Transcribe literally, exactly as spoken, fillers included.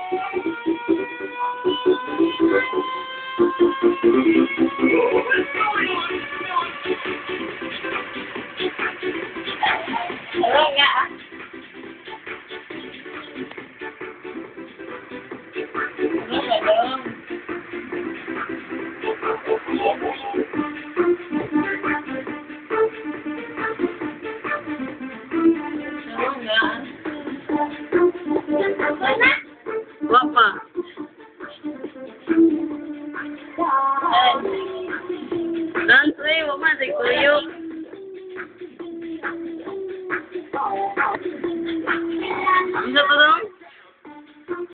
Enggak. Enggak dong. Apa? Nanti, mama di kuyuk.